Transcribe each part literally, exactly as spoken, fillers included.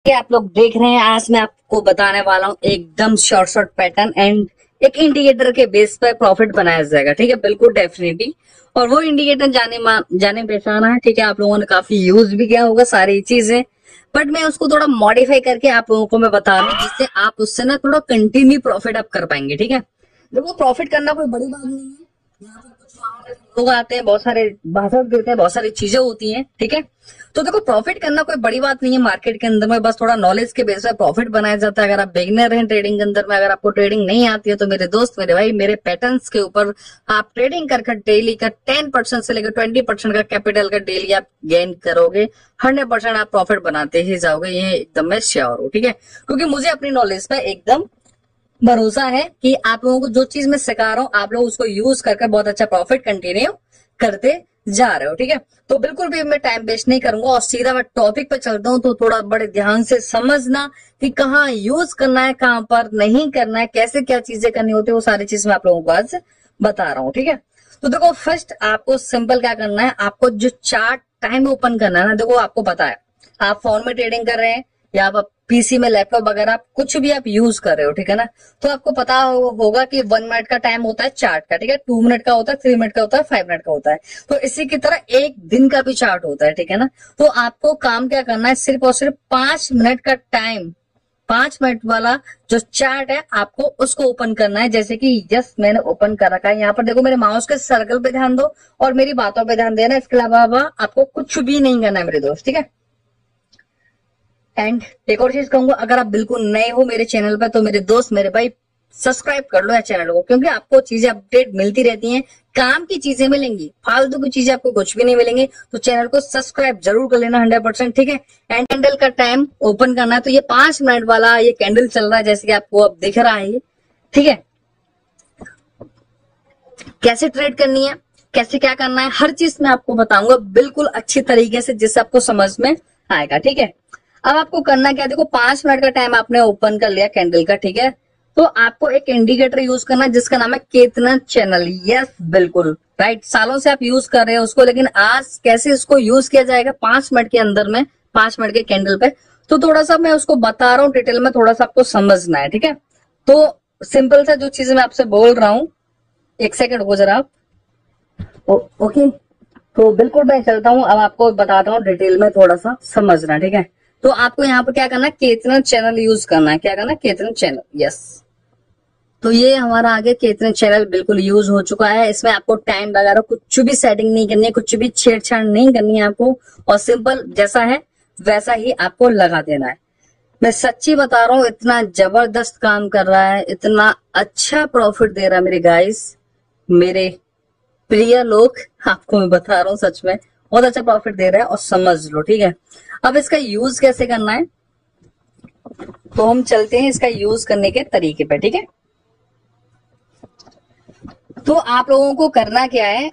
ये आप लोग देख रहे हैं, आज मैं आपको बताने वाला हूँ एकदम शॉर्ट शॉर्ट पैटर्न एंड एक इंडिकेटर के बेस पर प्रॉफिट बनाया जाएगा। ठीक है, बिल्कुल डेफिनेटली। और वो इंडिकेटर जाने जाने पहचाना है। ठीक है, आप लोगों ने काफी यूज भी किया होगा सारी चीजें, बट मैं उसको थोड़ा मॉडिफाई करके आप लोगों को मैं बता रहा हूँ, जिससे आप उससे ना थोड़ा कंटिन्यू प्रॉफिट आप कर पाएंगे। ठीक है, देखो प्रॉफिट करना कोई बड़ी बात नहीं है। यहाँ पर कुछ वहां लोग आते हैं, बहुत सारे भाषण देते हैं, बहुत सारी चीजें होती हैं। ठीक है, तो देखो प्रॉफिट करना कोई बड़ी बात नहीं है मार्केट के अंदर में, बस थोड़ा नॉलेज के बेस पे प्रॉफिट बनाया जाता है। अगर आप बिगिनर हैं ट्रेडिंग के अंदर में, अगर आपको ट्रेडिंग नहीं आती है, तो मेरे दोस्त, मेरे भाई, मेरे पैटर्न्स के ऊपर आप ट्रेडिंग कर डेली का टेन परसेंट से लेकर ट्वेंटी परसेंट का कैपिटल का डेली आप गेन करोगे, हंड्रेड परसेंट आप प्रॉफिट बनाते ही जाओगे, ये एकदम मैं श्योर हूँ। ठीक है, क्योंकि मुझे अपनी नॉलेज पे एकदम भरोसा है कि आप लोगों को जो चीज मैं सिखा रहा हूँ, आप लोग उसको यूज करके बहुत अच्छा प्रॉफिट कंटिन्यू करते जा रहे हो। ठीक है, तो बिल्कुल भी मैं टाइम वेस्ट नहीं करूंगा और सीधा मैं टॉपिक पे चलता हूँ। तो थोड़ा बड़े ध्यान से समझना कि कहाँ यूज करना है, कहाँ पर नहीं करना है, कैसे क्या चीजें करनी होती है, वो सारी चीज मैं आप लोगों को आज बता रहा हूँ। ठीक है, तो देखो फर्स्ट आपको सिंपल क्या करना है, आपको जो चार्ट टाइम ओपन करना है ना, देखो आपको पता है आप फोन में ट्रेडिंग कर रहे हैं या आप पीसी में, लैपटॉप वगैरह आप कुछ भी आप यूज कर रहे हो। ठीक है ना, तो आपको पता होगा कि वन मिनट का टाइम होता है चार्ट का। ठीक है, टू मिनट का होता है, थ्री मिनट का होता है, फाइव मिनट का होता है। तो इसी की तरह एक दिन का भी चार्ट होता है। ठीक है ना, तो आपको काम क्या करना है, सिर्फ और सिर्फ पांच मिनट का टाइम, पांच मिनट वाला जो चार्ट है आपको उसको ओपन करना है। जैसे कि यस मैंने ओपन कर रखा है। यहाँ पर देखो मेरे माउस के सर्कल पे ध्यान दो और मेरी बातों पे ध्यान देना। इसके अलावा आपको कुछ भी नहीं करना है मेरे दोस्त। ठीक है, एंड एक और चीज कहूंगा, अगर आप बिल्कुल नए हो मेरे चैनल पर, तो मेरे दोस्त, मेरे भाई, सब्सक्राइब कर लो या चैनल को, क्योंकि आपको चीजें अपडेट मिलती रहती हैं, काम की चीजें मिलेंगी, फालतू की चीजें आपको कुछ भी नहीं मिलेंगी। तो चैनल को सब्सक्राइब जरूर कर लेना हंड्रेड परसेंट। ठीक है, एंड कैंडल का टाइम ओपन करना है। तो ये पांच मिनट वाला ये कैंडल चल रहा है, जैसे कि आपको अब दिख रहा है ये। ठीक है, कैसे ट्रेड करनी है, कैसे क्या करना है, हर चीज मैं आपको बताऊंगा बिल्कुल अच्छी तरीके से, जिससे आपको समझ में आएगा। ठीक है, अब आपको करना क्या है, देखो पांच मिनट का टाइम आपने ओपन कर लिया कैंडल का। ठीक है, तो आपको एक इंडिकेटर यूज करना है जिसका नाम है केतना चैनल। यस बिल्कुल राइट, सालों से आप यूज कर रहे हो उसको, लेकिन आज कैसे इसको यूज किया जाएगा पांच मिनट के अंदर में, पांच मिनट के कैंडल पे, तो थोड़ा सा मैं उसको बता रहा हूँ डिटेल में, थोड़ा सा आपको समझना है। ठीक है, तो सिंपल सा जो चीज मैं आपसे बोल रहा हूँ, एक सेकंड हो जरा आप। ओ, ओके, तो बिल्कुल मैं चलता हूँ, अब आपको बताता हूँ डिटेल में, थोड़ा सा समझना। ठीक है, तो आपको यहाँ पर क्या करना है, केतना चैनल यूज करना है। क्या करना है, केतना चैनल। यस, तो ये हमारा आगे केतना चैनल बिल्कुल यूज हो चुका है। इसमें आपको टाइम वगैरह कुछ भी सेटिंग नहीं करनी है, कुछ भी छेड़छाड़ नहीं करनी है आपको, और सिंपल जैसा है वैसा ही आपको लगा देना है। मैं सच्ची बता रहा हूँ, इतना जबरदस्त काम कर रहा है, इतना अच्छा प्रॉफिट दे रहा है मेरे गाइस, मेरे प्रिय लोग, आपको मैं बता रहा हूँ सच में बहुत अच्छा प्रॉफिट दे रहा है, और समझ लो। ठीक है, अब इसका यूज कैसे करना है, तो हम चलते हैं इसका यूज करने के तरीके पे। ठीक है, तो आप लोगों को करना क्या है,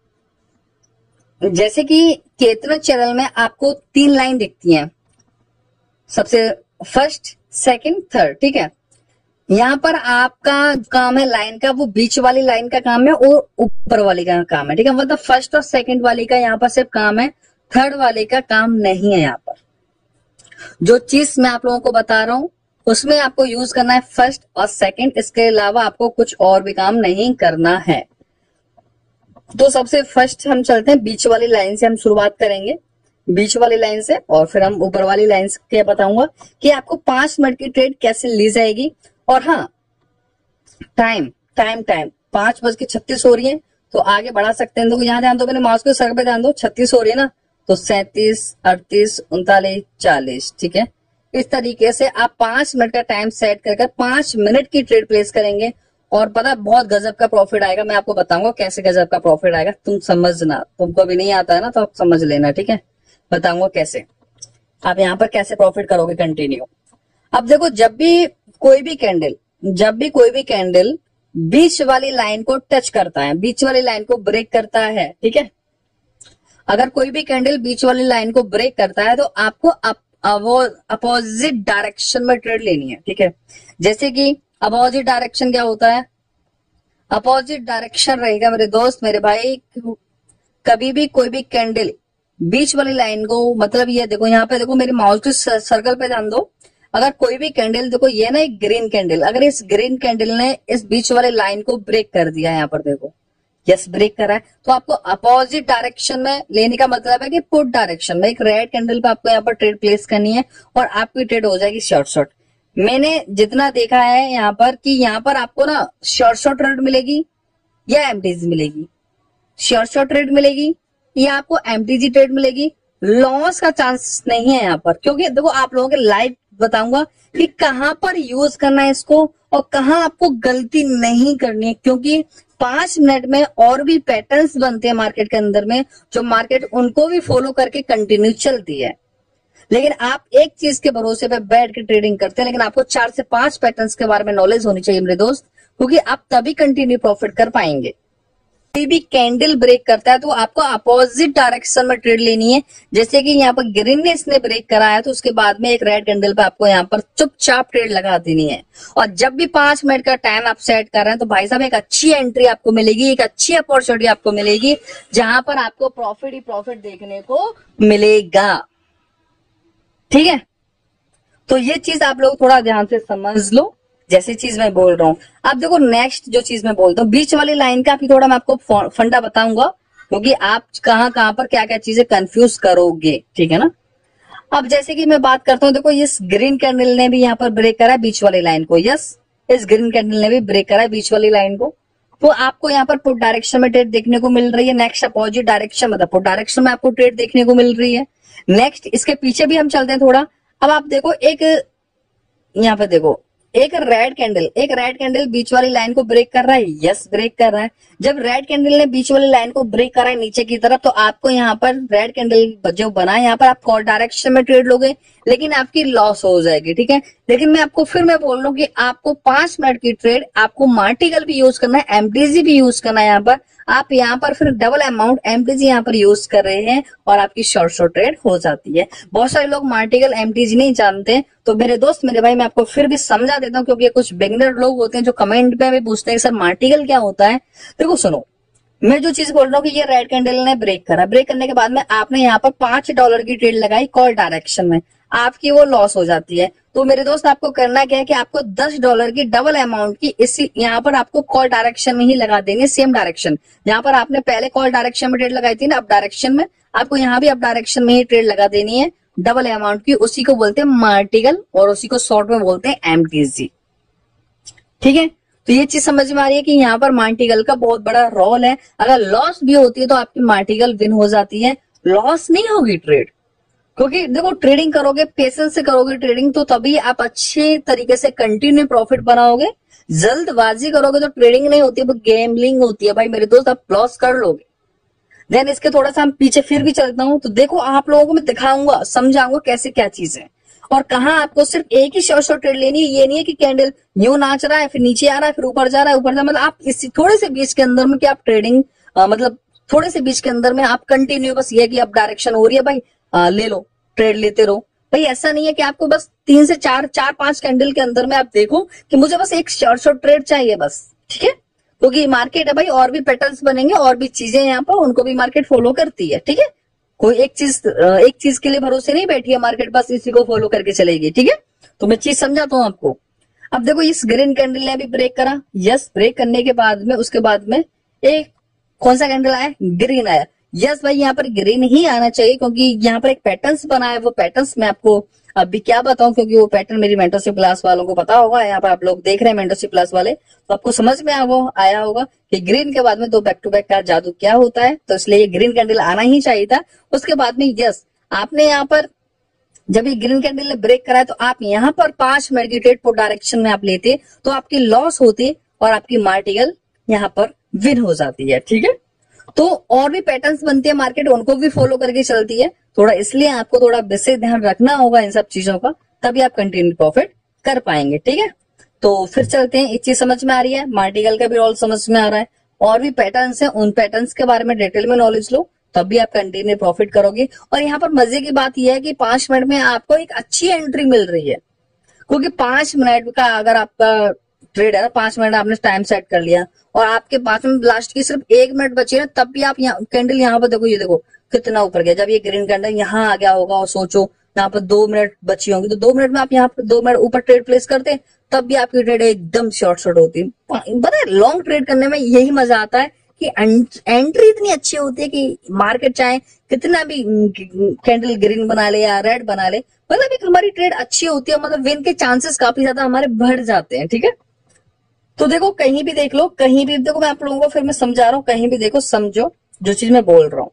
जैसे कि केतना चैनल में आपको तीन लाइन दिखती हैं, सबसे फर्स्ट, सेकंड, थर्ड। ठीक है, यहाँ पर आपका काम है लाइन का, वो बीच वाली लाइन का काम है और ऊपर वाली का काम है। ठीक है, मतलब फर्स्ट और सेकंड वाली का यहाँ पर सिर्फ काम है, थर्ड वाले का काम नहीं है। यहाँ पर जो चीज मैं आप लोगों को बता रहा हूँ उसमें आपको यूज करना है फर्स्ट और सेकंड, इसके अलावा आपको कुछ और भी काम नहीं करना है। तो सबसे फर्स्ट हम चलते हैं बीच वाली लाइन से, हम शुरुआत करेंगे बीच वाली लाइन से, और फिर हम ऊपर वाली लाइन से क्या बताऊंगा कि आपको पांच मिनट की ट्रेड कैसे ली जाएगी। और हाँ, टाइम टाइम टाइम पांच बज के छत्तीस हो रही है, तो आगे बढ़ा सकते हैं। तो यहाँ ध्यान दो, मैंने माउस के सर पे ध्यान दो, छत्तीस हो रही है ना, तो सैंतीस, अड़तीस, उनतालीस, चालीस। ठीक है, इस तरीके से आप पांच मिनट का टाइम सेट कर पांच मिनट की ट्रेड प्लेस करेंगे, और पता बहुत गजब का प्रॉफिट आएगा। मैं आपको बताऊंगा कैसे गजब का प्रॉफिट आएगा, तुम समझना, तुमको अभी नहीं आता है ना, तो आप समझ लेना। ठीक है, बताऊंगा कैसे आप यहाँ पर कैसे प्रॉफिट करोगे कंटिन्यू। अब देखो, जब भी कोई भी कैंडल जब भी कोई भी कैंडल बीच वाली लाइन को टच करता है, बीच वाली लाइन को ब्रेक करता है, ठीक है, अगर कोई भी कैंडल बीच वाली लाइन को ब्रेक करता है, तो आपको अपोजिट डायरेक्शन में ट्रेड लेनी है। ठीक है, जैसे कि अपोजिट डायरेक्शन क्या होता है, अपोजिट डायरेक्शन रहेगा मेरे दोस्त, मेरे भाई, कभी भी कोई भी कैंडल बीच वाली लाइन को, मतलब ये देखो यहाँ पे देखो मेरी माउस के सर्कल पे ध्यान दो। अगर कोई भी कैंडल देखो, ये ना एक ग्रीन कैंडल, अगर इस ग्रीन कैंडल ने इस बीच वाले लाइन को ब्रेक कर दिया, यहाँ पर देखो यस ब्रेक करा है, तो आपको अपोजिट डायरेक्शन में लेने का मतलब है कि पुट डायरेक्शन में एक रेड कैंडल पे आपको यहाँ पर ट्रेड प्लेस करनी है और आपकी ट्रेड हो जाएगी शॉर्ट शॉर्ट। मैंने जितना देखा है यहाँ पर कि यहाँ पर आपको ना शॉर्ट शॉर्ट ट्रेड मिलेगी या एमटीजी मिलेगी, शॉर्ट शॉर्ट ट्रेड मिलेगी या आपको एमटीजी ट्रेड मिलेगी। लॉस का चांस नहीं है यहाँ पर, क्योंकि देखो आप लोगों के लाइव बताऊंगा कि कहां पर यूज करना है इसको और कहां आपको गलती नहीं करनी है, क्योंकि पांच मिनट में और भी पैटर्न्स बनते हैं मार्केट के अंदर में, जो मार्केट उनको भी फॉलो करके कंटिन्यू चलती है। लेकिन आप एक चीज के भरोसे पे बैठ के ट्रेडिंग करते हैं, लेकिन आपको चार से पांच पैटर्न्स के बारे में नॉलेज होनी चाहिए मेरे दोस्त, क्योंकि आप तभी कंटिन्यू प्रॉफिट कर पाएंगे। कोई भी कैंडल ब्रेक करता है तो आपको अपोजिट डायरेक्शन में ट्रेड लेनी है। जैसे कि यहाँ पर ग्रीन ने इसने ब्रेक कराया तो उसके बाद में एक रेड कैंडल पे आपको यहाँ पर चुपचाप ट्रेड लगा देनी है। और जब भी पांच मिनट का टाइम आप सेट कर रहे हैं तो भाई साहब एक अच्छी एंट्री आपको मिलेगी, एक अच्छी अपॉर्चुनिटी आपको मिलेगी, जहां पर आपको प्रॉफिट ही प्रॉफिट देखने को मिलेगा। ठीक है, तो ये चीज आप लोग थोड़ा ध्यान से समझ लो, जैसी चीज मैं बोल रहा हूँ। अब देखो नेक्स्ट जो चीज मैं बोलता हूँ, बीच वाली लाइन का भी थोड़ा मैं आपको फंडा बताऊंगा, क्योंकि आप कहां कहां पर क्या क्या चीजें कंफ्यूज करोगे। ठीक है ना। अब जैसे कि मैं बात करता हूँ, देखो इस ग्रीन कैंडल ने भी यहाँ पर ब्रेक करा है बीच वाली लाइन को। यस, इस ग्रीन कैंडल ने भी ब्रेक करा है बीच वाली लाइन को, तो आपको यहाँ पर पुट डायरेक्शन में ट्रेड देखने को मिल रही है। नेक्स्ट अपोजिट डायरेक्शन मतलब पुट डायरेक्शन में आपको ट्रेड देखने को मिल रही है। नेक्स्ट इसके पीछे भी हम चलते हैं थोड़ा। अब आप देखो एक यहाँ पे देखो एक रेड कैंडल, एक रेड कैंडल बीच वाली लाइन को ब्रेक कर रहा है। यस, ब्रेक कर रहा है। जब रेड कैंडल ने बीच वाली लाइन को ब्रेक करा है नीचे की तरफ, तो आपको यहाँ पर रेड कैंडल जो बना है यहाँ पर आप कॉल डायरेक्शन में ट्रेड लोगे, लेकिन आपकी लॉस हो जाएगी। ठीक है, लेकिन मैं आपको फिर मैं बोल रहा हूँ कि आपको पांच मिनट की ट्रेड, आपको मार्टिकल भी यूज करना है, एमटीजी भी यूज करना है। यहाँ पर आप यहाँ पर फिर डबल अमाउंट एमटीजी यहाँ पर यूज कर रहे हैं और आपकी शॉर्ट शॉर्ट ट्रेड हो जाती है। बहुत सारे लोग मार्टिकल एमटीजी नहीं जानते, तो मेरे दोस्त मेरे भाई मैं आपको फिर भी समझा देता हूँ, क्योंकि कुछ बिगिनर लोग होते हैं जो कमेंट पे भी पूछते हैं सर मार्टिकल क्या होता है। देखो सुनो, मैं जो चीज बोल रहा हूँ कि ये रेड कैंडल ने ब्रेक करा, ब्रेक करने के बाद में आपने यहाँ पर पांच डॉलर की ट्रेड लगाई कॉल डायरेक्शन में, आपकी वो लॉस हो जाती है। तो मेरे दोस्त आपको करना क्या है कि आपको दस डॉलर की डबल अमाउंट की इसी यहाँ पर आपको कॉल डायरेक्शन में ही लगा देंगे, सेम डायरेक्शन। यहाँ पर आपने पहले कॉल डायरेक्शन में ट्रेड लगाई थी ना, अप डायरेक्शन में, आपको यहाँ भी अप डायरेक्शन में ही ट्रेड लगा देनी है डबल अमाउंट की। उसी को बोलते हैं मार्टिकल और उसी को शॉर्ट में बोलते हैं एमटीजी। ठीक है, तो ये चीज समझ में आ रही है कि यहाँ पर मार्टिकल का बहुत बड़ा रोल है। अगर लॉस भी होती है तो आपकी मार्टिकल विन हो जाती है, लॉस नहीं होगी ट्रेड। क्योंकि देखो ट्रेडिंग करोगे, पेशेंस से करोगे ट्रेडिंग, तो तभी आप अच्छे तरीके से कंटिन्यू प्रॉफिट बनाओगे। जल्दबाजी करोगे तो ट्रेडिंग नहीं होती है, वो गैम्बलिंग होती है भाई मेरे दोस्त, आप लॉस कर लोगे। देन इसके थोड़ा सा हम पीछे फिर भी चलता हूं, तो देखो आप लोगों को मैं दिखाऊंगा, समझाऊंगा कैसे क्या चीज है और कहाँ आपको सिर्फ एक ही शॉर्ट शॉर्ट ट्रेड लेनी है। ये नहीं है कि कैंडल यूं नाच रहा है, फिर नीचे आ रहा है, फिर ऊपर जा रहा है, ऊपर जा, मतलब आप इसी थोड़े से बीच के अंदर में कि आप ट्रेडिंग आ, मतलब थोड़े से बीच के अंदर में आप कंटिन्यू, बस ये कि अब डायरेक्शन हो रही है भाई आ, ले लो, ट्रेड लेते रहो भाई। ऐसा नहीं है कि आपको बस तीन से चार चार पांच कैंडल के अंदर में आप देखो कि मुझे बस एक शॉर्ट शॉर्ट ट्रेड चाहिए बस। ठीक है, क्योंकि मार्केट है भाई, और भी पैटर्न्स बनेंगे और भी चीजें यहाँ पर, उनको भी मार्केट फॉलो करती है। ठीक है, कोई एक चीज एक चीज के लिए भरोसे नहीं बैठी है मार्केट, बस इसी को फॉलो करके चलेगी। ठीक है, तो मैं चीज समझाता हूँ आपको। अब देखो इस ग्रीन कैंडल ने भी ब्रेक करा। यस, ब्रेक करने के बाद में उसके बाद में एक कौन सा कैंडल आया, ग्रीन आया। यस भाई, यहाँ पर ग्रीन ही आना चाहिए, क्योंकि यहाँ पर एक पैटर्न्स बना है। वो पैटर्न्स मैं आपको अभी क्या बताऊं, क्योंकि वो पैटर्न मेरी मेंटरशिप क्लास वालों को पता होगा। यहाँ पर आप लोग देख रहे हैं मेंटरशिप क्लास वाले, तो आपको समझ में आया होगा कि ग्रीन के बाद में दो बैक टू बैक का जादू क्या होता है। तो इसलिए ये ग्रीन कैंडल आना ही चाहिए था। उसके बाद में यस, आपने यहाँ पर जब ये ग्रीन कैंडल ने ब्रेक करा है, तो आप यहाँ पर पांच मिनट की ट्रेड पुट डायरेक्शन में आप लेते तो आपकी लॉस होती और आपकी मार्टिकल यहाँ पर विन हो जाती है। ठीक है, तो और भी पैटर्न्स बनती है मार्केट, उनको भी फॉलो करके चलती है थोड़ा, इसलिए आपको थोड़ा विशेष ध्यान रखना होगा इन सब चीजों का, तभी आप कंटिन्यू प्रॉफिट कर पाएंगे। ठीक है, तो फिर चलते हैं। एक चीज समझ में आ रही है, मार्टिकल का भी रोल समझ में आ रहा है, और भी पैटर्न्स हैं, उन पैटर्न्स के बारे में डिटेल में नॉलेज लो, तब भी आप कंटिन्यू प्रॉफिट करोगे। और यहाँ पर मजे की बात यह है कि पांच मिनट में आपको एक अच्छी एंट्री मिल रही है, क्योंकि पांच मिनट का अगर आपका ट्रेड है ना, पांच मिनट आपने टाइम सेट कर लिया और आपके पास में लास्ट की सिर्फ एक मिनट बची है, तब भी आप यहाँ कैंडल यहाँ पर देखो, ये देखो कितना ऊपर गया। जब ये ग्रीन कैंडल यहाँ आ गया होगा और सोचो यहाँ पर दो मिनट बची होंगी, तो दो मिनट में आप यहाँ पर दो मिनट ऊपर ट्रेड प्लेस करते, तब भी आपकी ट्रेड एकदम शॉर्ट शॉर्ट होती है। पता है लॉन्ग ट्रेड करने में यही मजा आता है कि एंट्री इतनी अच्छी होती है कि मार्केट चाहे कितना भी कैंडल ग्रीन बना ले या रेड बना ले, मतलब एक हमारी ट्रेड अच्छी होती है, मतलब विन के चांसेस काफी ज्यादा हमारे बढ़ जाते हैं। ठीक है, तो देखो कहीं भी देख लो, कहीं भी देखो, मैं आप लोगों को फिर मैं समझा रहा हूँ, कहीं भी देखो समझो जो चीज मैं बोल रहा हूँ।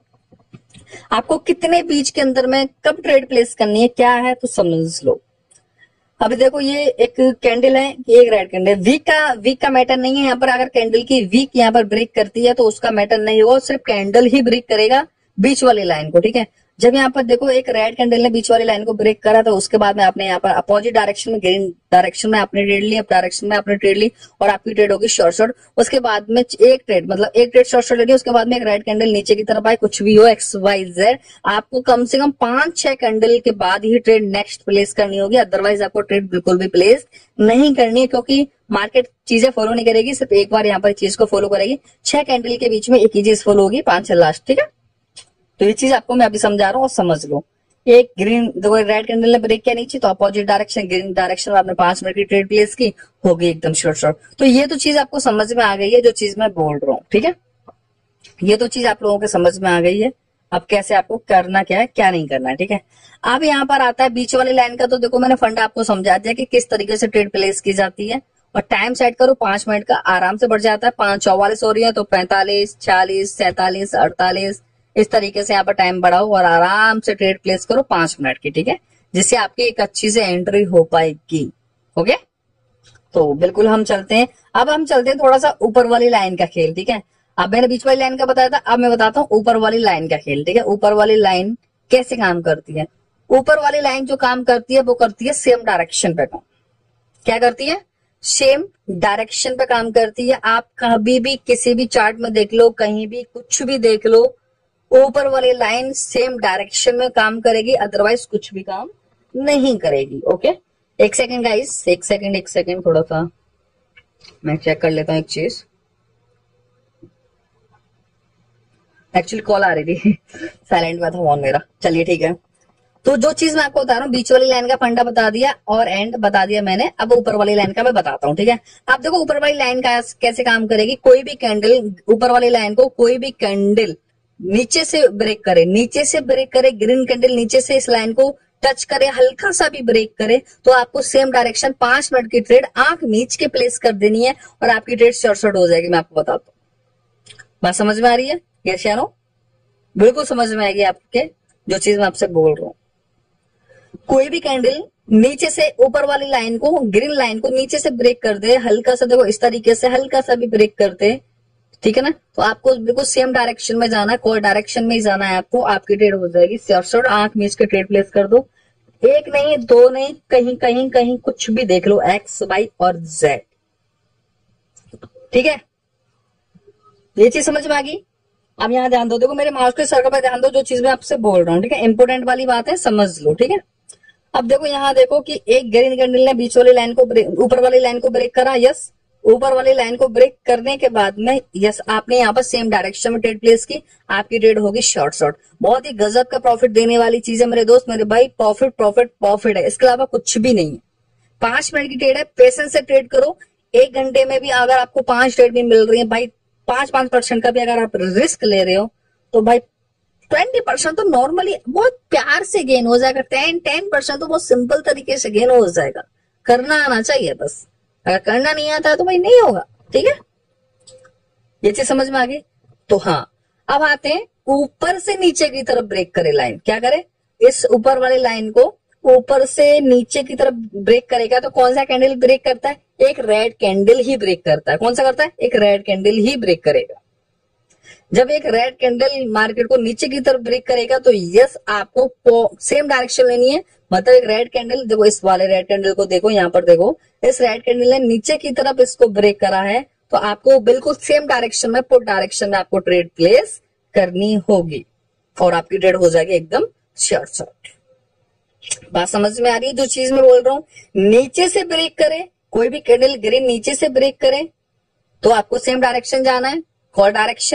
आपको कितने बीच के अंदर में कब ट्रेड प्लेस करनी है क्या है तो समझ लो। अभी देखो ये एक कैंडल है, एक रेड कैंडल, वीक का वीक का मैटर नहीं है यहाँ पर। अगर कैंडल की वीक यहाँ पर ब्रेक करती है तो उसका मैटर नहीं होगा, सिर्फ कैंडल ही ब्रेक करेगा बीच वाली लाइन को। ठीक है, जब यहाँ पर देखो एक रेड कैंडल ने बीच वाली लाइन को ब्रेक करा तो उसके बाद में आपने यहाँ पर अपोजिट डायरेक्शन में, ग्रीन डायरेक्शन में आपने ट्रेड ली, अप डायरेक्शन में आपने ट्रेड ली और आपकी ट्रेड होगी शॉर्ट शॉर्ट। उसके बाद में एक ट्रेड मतलब एक ट्रेड शॉर्ट शॉर्ट लेनी, उसके बाद में एक रेड कैंडल नीचे की तरफ आए, कुछ भी हो एक्स वाई जेड, आपको कम से कम पांच छह कैंडल के बाद ही ट्रेड नेक्स्ट प्लेस करनी होगी, अदरवाइज आपको ट्रेड बिल्कुल भी प्लेस नहीं करनी है, क्योंकि मार्केट चीजें फॉलो नहीं करेगी, सिर्फ एक बार यहाँ पर चीज को फॉलो करेगी। छह कैंडल के बीच में एक ही चीज फॉलो होगी, पांच छह लास्ट। ठीक है, तो ये चीज आपको मैं अभी समझा रहा हूँ और समझ लो। एक ग्रीन देखो रेड कैंडल ने ब्रेक किया नीचे, तो अपोजिट डायरेक्शन ग्रीन डायरेक्शन में आपने पांच मिनट की ट्रेड प्लेस की, होगी एकदम शॉर्ट शॉर्ट। तो ये तो चीज आपको समझ में आ गई है जो चीज मैं बोल रहा हूँ। ठीक है, ये तो चीज आप लोगों के समझ में आ गई है। अब कैसे आपको करना क्या है क्या नहीं करना है। ठीक है, अब यहाँ पर आता है बीच वाली लाइन का, तो देखो मैंने फंड आपको समझा दिया कि किस तरीके से ट्रेड प्लेस की जाती है, और टाइम सेट करो पांच मिनट का, आराम से बढ़ जाता है। पांच चौवालीस हो रही है तो पैंतालीस, छियालीस, सैंतालीस, अड़तालीस, इस तरीके से यहाँ पर टाइम बढ़ाओ और आराम से ट्रेड प्लेस करो पांच मिनट की। ठीक है, जिससे आपकी एक अच्छी से एंट्री हो पाएगी। ओके, तो बिल्कुल हम चलते हैं। अब हम चलते हैं थोड़ा सा ऊपर वाली लाइन का खेल। ठीक है, अब मैंने बीच वाली लाइन का बताया था, अब मैं बताता हूँ ऊपर वाली लाइन का खेल। ठीक है, ऊपर वाली लाइन कैसे काम करती है। ऊपर वाली लाइन जो काम करती है वो करती है सेम डायरेक्शन पे काम। क्या करती है, सेम डायरेक्शन पे काम करती है। आप कभी भी किसी भी चार्ट में देख लो, कहीं भी कुछ भी देख लो, ऊपर वाली लाइन सेम डायरेक्शन में काम करेगी, अदरवाइज कुछ भी काम नहीं करेगी। ओके, एक सेकंड गाइस, एक सेकंड एक सेकंड थोड़ा सा मैं चेक कर लेता हूँ एक चीज। एक्चुअली कॉल आ रही थी साइलेंट में था फोन मेरा। चलिए ठीक है, तो जो चीज मैं आपको बता रहा हूँ, बीच वाली लाइन का फंडा बता दिया और एंड बता दिया मैंने। अब ऊपर वाली लाइन का मैं बताता हूँ। ठीक है, आप देखो ऊपर वाली लाइन का कैसे काम करेगी। कोई भी कैंडल ऊपर वाली लाइन को, कोई भी कैंडल नीचे से ब्रेक करे, नीचे से ब्रेक करे, ग्रीन कैंडल नीचे से इस लाइन को टच करे, हल्का सा भी ब्रेक करे, तो आपको सेम डायरेक्शन पांच मिनट की ट्रेड आंख मीच के प्लेस कर देनी है और आपकी ट्रेड शॉर्ट शॉर्ट हो जाएगी। मैं आपको बताता हूँ, बात समझ में आ रही है? यस या नो? बिल्कुल समझ में आएगी आपके जो चीज मैं आपसे बोल रहा हूँ। कोई भी कैंडल नीचे से ऊपर वाली लाइन को, ग्रीन लाइन को नीचे से ब्रेक कर दे, हल्का सा, देखो इस तरीके से हल्का सा भी ब्रेक कर दे, ठीक है ना, तो आपको बिल्कुल सेम डायरेक्शन में जाना है, कोई डायरेक्शन में ही जाना है आपको, आपकी ट्रेड हो जाएगी शॉर्ट शॉर्ट। आंख मीच के ट्रेड प्लेस कर दो, एक नहीं दो नहीं, कहीं कहीं कहीं कुछ भी देख लो, एक्स वाई और जेड। ठीक है, ये चीज समझ में आ गई। अब यहाँ ध्यान दो, देखो मेरे माउस के सर्कल पर ध्यान दो, जो चीज मैं आपसे बोल रहा हूँ। ठीक है, इंपोर्टेंट वाली बात है, समझ लो। ठीक है, अब देखो यहाँ देखो कि एक ग्रीन कैंडल ने बीच वाली लाइन को ब्रेक, ऊपर वाली लाइन को ब्रेक करा। यस, ऊपर वाली लाइन को ब्रेक करने के बाद में यस आपने यहाँ पर सेम डायरेक्शन में ट्रेड प्लेस की, आपकी ट्रेड होगी शॉर्ट शॉर्ट। बहुत ही गजब का प्रॉफिट देने वाली चीज है मेरे दोस्त, मेरे भाई। प्रॉफिट प्रॉफिट प्रॉफिट है, इसके अलावा कुछ भी नहीं है। पांच मिनट की ट्रेड है, पेशेंस से ट्रेड करो। एक घंटे में भी अगर आपको पांच ट्रेड भी मिल रही है भाई, पांच पांच परसेंट का भी अगर आप रिस्क ले रहे हो तो भाई ट्वेंटी परसेंट तो नॉर्मली बहुत प्यार से गेन हो जाएगा। टेन टेन परसेंट तो बहुत सिंपल तरीके से गेन हो जाएगा। करना आना चाहिए बस, अगर करना नहीं आता है तो भाई नहीं होगा। ठीक है, ये चीज समझ में आ गई। तो हाँ, अब आते हैं ऊपर से नीचे की तरफ ब्रेक करे लाइन। क्या करे, इस ऊपर वाली लाइन को ऊपर से नीचे की तरफ ब्रेक करेगा तो कौन सा कैंडल ब्रेक करता है? एक रेड कैंडल ही ब्रेक करता है। कौन सा करता है? एक रेड कैंडल ही ब्रेक करेगा। जब एक रेड कैंडल मार्केट को नीचे की तरफ ब्रेक करेगा तो यस आपको सेम डायरेक्शन लेनी है। मतलब एक रेड कैंडल, देखो इस वाले रेड कैंडल को देखो, यहाँ पर देखो, इस रेड कैंडल ने नीचे की तरफ इसको ब्रेक करा है, तो आपको बिल्कुल सेम डायरेक्शन में, पुट डायरेक्शन में आपको ट्रेड प्लेस करनी होगी और आपकी ट्रेड हो जाएगी एकदम शॉर्ट शॉर्ट। बात समझ में आ रही है जो चीज मैं बोल रहा हूँ? नीचे से ब्रेक करे, कोई भी कैंडल ग्रीन नीचे से ब्रेक करे तो आपको सेम डायरेक्शन जाना है, कॉल डायरेक्शन।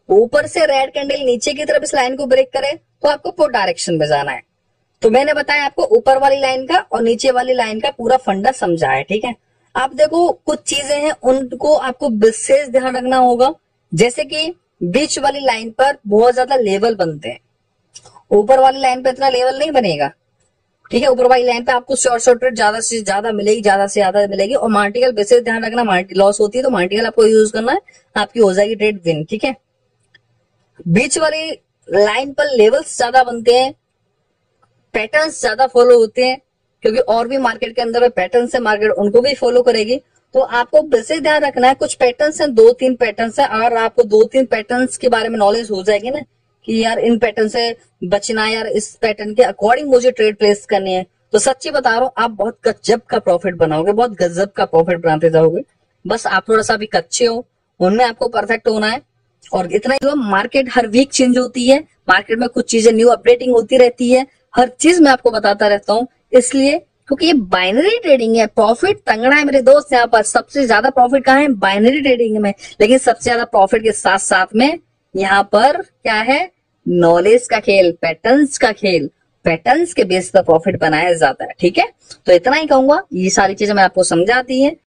ऊपर से रेड कैंडल नीचे की तरफ इस लाइन को ब्रेक करे तो आपको पुट डायरेक्शन में जाना है। तो मैंने बताया आपको ऊपर वाली लाइन का और नीचे वाली लाइन का पूरा फंडा समझा है, ठीक है। आप देखो कुछ चीजें हैं उनको आपको विशेष ध्यान रखना होगा, जैसे कि बीच वाली लाइन पर बहुत ज्यादा लेवल बनते हैं, ऊपर वाली लाइन पर इतना लेवल नहीं बनेगा, ठीक है। ऊपर वाली लाइन पे आपको शॉर्ट शॉर्ट रेट ज्यादा से ज्यादा मिलेगी, ज्यादा से ज्यादा मिलेगी। और मार्टिकल विशेष ध्यान रखना, मार्टिकल लॉस होती है तो मार्टिकल आपको यूज करना है, आपकी हो जाएगी ट्रेड विन, ठीक है। बीच वाली लाइन पर लेवल्स ज्यादा बनते हैं, पैटर्न्स ज्यादा फॉलो होते हैं, क्योंकि और भी मार्केट के अंदर पैटर्न्स है, मार्केट उनको भी फॉलो करेगी। तो आपको विशेष ध्यान रखना है, कुछ पैटर्न्स हैं, दो तीन पैटर्न्स हैं, और आपको दो तीन पैटर्न्स के बारे में नॉलेज हो जाएगी ना कि यार इन पैटर्न से बचना है, यार इस पैटर्न के अकॉर्डिंग मुझे ट्रेड प्लेस करनी है, तो सच्ची बता रहा हूँ आप बहुत गजब का प्रॉफिट बनाओगे, बहुत गजब का प्रॉफिट बनाते जाओगे। बस आप थोड़ा सा भी कच्चे हो, उनमें आपको परफेक्ट होना है। और इतना ही, मार्केट हर वीक चेंज होती है, मार्केट में कुछ चीजें न्यू अपडेटिंग होती रहती है, हर चीज मैं आपको बताता रहता हूँ, इसलिए क्योंकि ये बाइनरी ट्रेडिंग है। प्रॉफिट तंगड़ा है मेरे दोस्त, यहाँ पर सबसे ज्यादा प्रॉफिट कहाँ है? बाइनरी ट्रेडिंग में। लेकिन सबसे ज्यादा प्रॉफिट के साथ साथ में यहाँ पर क्या है? नॉलेज का खेल, पैटर्न्स का खेल, पैटर्न्स के बेस पर प्रॉफिट बनाया जाता है, ठीक है। तो इतना ही कहूंगा, ये सारी चीजें मैं आपको समझाती है।